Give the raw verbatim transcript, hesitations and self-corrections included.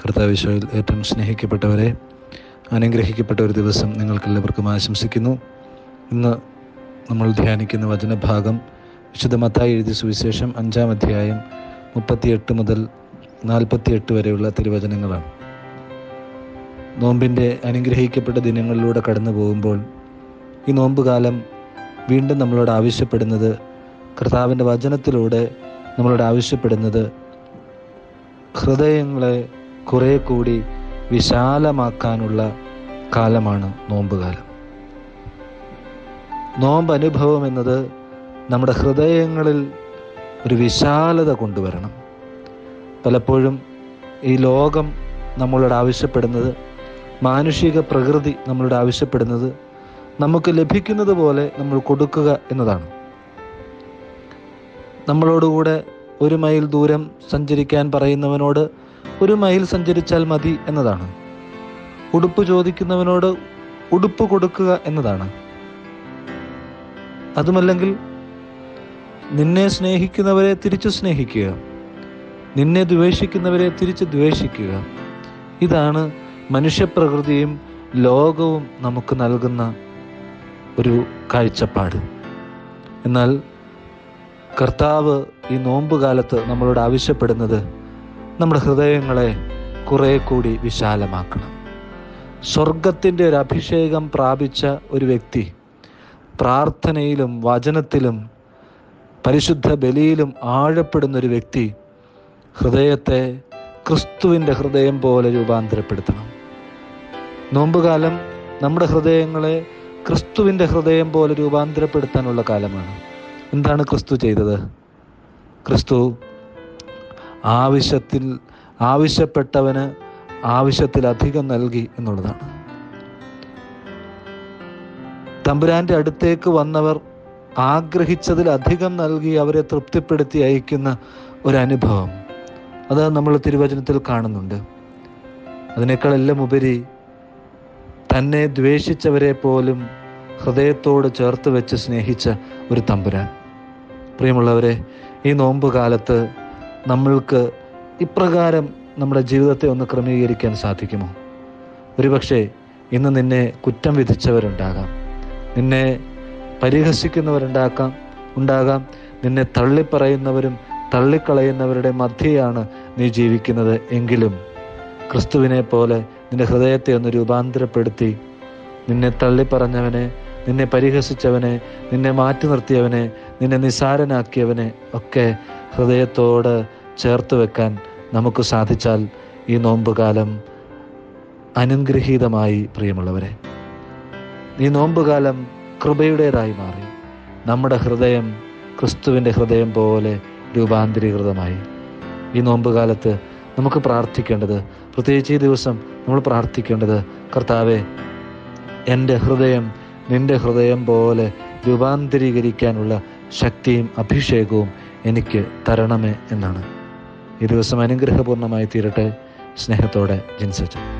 കർത്താവ് ഈശോയിൽ ഏറ്റവും സ്നേഹിക്കപ്പെട്ടവരെ, അനുഗ്രഹിക്കപ്പെട്ട ഒരു ദിവസം നിങ്ങൾക്കെല്ലാവർക്കും ആശംസിക്കുന്നു. ഇന്ന് നമ്മൾ ധ്യാനിക്കുന്ന വചനഭാഗം വിശുദ്ധ മത്തായി എഴുതിയ സുവിശേഷം അഞ്ചാം അധ്യായം മുപ്പത്തിയെട്ട് മുതൽ നാൽപ്പത്തിയെട്ട് വരെയുള്ള തിരുവചനങ്ങളാണ്. നോമ്പിൻ്റെ അനുഗ്രഹിക്കപ്പെട്ട ദിനങ്ങളിലൂടെ കടന്നു പോകുമ്പോൾ ഈ നോമ്പുകാലം വീണ്ടും നമ്മളോട് ആവശ്യപ്പെടുന്നത്, കർത്താവിൻ്റെ വചനത്തിലൂടെ നമ്മളോട് ആവശ്യപ്പെടുന്നത്, ഹൃദയങ്ങളെ കുറെ കൂടി വിശാലമാക്കാനുള്ള കാലമാണ് നോമ്പുകാലം. നോമ്പ് അനുഭവം എന്നത് നമ്മുടെ ഹൃദയങ്ങളിൽ ഒരു വിശാലത കൊണ്ടുവരണം. പലപ്പോഴും ഈ ലോകം നമ്മളോട് ആവശ്യപ്പെടുന്നത്, മാനുഷിക പ്രകൃതി നമ്മളോട് ആവശ്യപ്പെടുന്നത്, നമുക്ക് ലഭിക്കുന്നത് പോലെ നമ്മൾ കൊടുക്കുക എന്നതാണ്. നമ്മളോടുകൂടെ ഒരു മൈൽ ദൂരം സഞ്ചരിക്കാൻ പറയുന്നവനോട് ഒരു മൈൽ സഞ്ചരിച്ചാൽ മതി എന്നതാണ്. ഉടുപ്പ് ചോദിക്കുന്നവനോട് ഉടുപ്പ് കൊടുക്കുക എന്നതാണ്. അതുമല്ലെങ്കിൽ നിന്നെ സ്നേഹിക്കുന്നവരെ തിരിച്ചു സ്നേഹിക്കുക, നിന്നെ ദ്വേഷിക്കുന്നവരെ തിരിച്ച് ദ്വേഷിക്കുക. ഇതാണ് മനുഷ്യപ്രകൃതിയും ലോകവും നമുക്ക് നൽകുന്ന ഒരു കാഴ്ചപ്പാട്. എന്നാൽ കർത്താവ് ഈ നോമ്പുകാലത്ത് നമ്മളോട് ആവശ്യപ്പെടുന്നത്, നമ്മുടെ ഹൃദയങ്ങളെ കുറെ കൂടി വിശാലമാക്കണം. സ്വർഗത്തിൻ്റെ ഒരു അഭിഷേകം പ്രാപിച്ച ഒരു വ്യക്തി പ്രാർത്ഥനയിലും വചനത്തിലും പരിശുദ്ധ ബലിയിലും ആഴപ്പെടുന്നൊരു വ്യക്തി ഹൃദയത്തെ ക്രിസ്തുവിൻ്റെ ഹൃദയം പോലെ രൂപാന്തരപ്പെടുത്തണം. നോമ്പുകാലം നമ്മുടെ ഹൃദയങ്ങളെ ക്രിസ്തുവിൻ്റെ ഹൃദയം പോലെ രൂപാന്തരപ്പെടുത്താനുള്ള കാലമാണ്. എന്താണ് ക്രിസ്തു ചെയ്തത്? ക്രിസ്തു ആവശ്യത്തിൽ ആവശ്യപ്പെട്ടവന് ആവശ്യത്തിലധികം നൽകി എന്നുള്ളതാണ്. തമ്പുരാന്റെ അടുത്തേക്ക് വന്നവർ ആഗ്രഹിച്ചതിലധികം നൽകി അവരെ തൃപ്തിപ്പെടുത്തി അയക്കുന്ന ഒരനുഭവം, അത് നമ്മൾ തിരുവചനത്തിൽ കാണുന്നുണ്ട്. അതിനേക്കാളെല്ലാം ഉപരി തന്നെ ദ്വേഷിച്ചവരെ പോലും ഹൃദയത്തോട് ചേർത്ത് വെച്ച് സ്നേഹിച്ച ഒരു തമ്പുരാൻ. പ്രിയമുള്ളവരെ, ഈ നോമ്പ് കാലത്ത് നമ്മൾക്ക് ഇപ്രകാരം നമ്മുടെ ജീവിതത്തെ ഒന്ന് ക്രമീകരിക്കാൻ സാധിക്കുമോ? ഒരുപക്ഷെ ഇന്ന് നിന്നെ കുറ്റം വിധിച്ചവരുണ്ടാകാം, നിന്നെ പരിഹസിക്കുന്നവരുണ്ടാക്കാം ഉണ്ടാകാം നിന്നെ തള്ളിപ്പറയുന്നവരും തള്ളിക്കളയുന്നവരുടെ മധ്യയാണ് നീ ജീവിക്കുന്നത്. എങ്കിലും ക്രിസ്തുവിനെ പോലെ നിന്റെ ഹൃദയത്തെ ഒന്ന് രൂപാന്തരപ്പെടുത്തി, നിന്നെ തള്ളിപ്പറഞ്ഞവനെ, നിന്നെ പരിഹസിച്ചവനെ, നിന്നെ മാറ്റി നിർത്തിയവനെ, നിന്നെ നിസാരനാക്കിയവനെ ഒക്കെ ഹൃദയത്തോട് ചേർത്ത് വെക്കാൻ നമുക്ക് സാധിച്ചാൽ ഈ നോമ്പുകാലം അനുഗ്രഹീതമായി. പ്രിയമുള്ളവരെ, ഈ നോമ്പുകാലം കൃപയുടേതായി മാറി. നമ്മുടെ ഹൃദയം ക്രിസ്തുവിൻ്റെ ഹൃദയം പോലെ രൂപാന്തരീകൃതമായി. ഈ നോമ്പുകാലത്ത് നമുക്ക് പ്രാർത്ഥിക്കേണ്ടത്, പ്രത്യേകിച്ച് ഈ ദിവസം നമ്മൾ പ്രാർത്ഥിക്കേണ്ടത്, കർത്താവേ, എൻ്റെ ഹൃദയം നിൻ്റെ ഹൃദയം പോലെ രൂപാന്തരീകരിക്കാനുള്ള ശക്തിയും അഭിഷേകവും എനിക്ക് തരണമേ എന്നാണ്. ഈ ദിവസം അനുഗ്രഹപൂർണ്ണമായി തീരട്ടെ. സ്നേഹത്തോടെ ജിൻസച്ചൻ.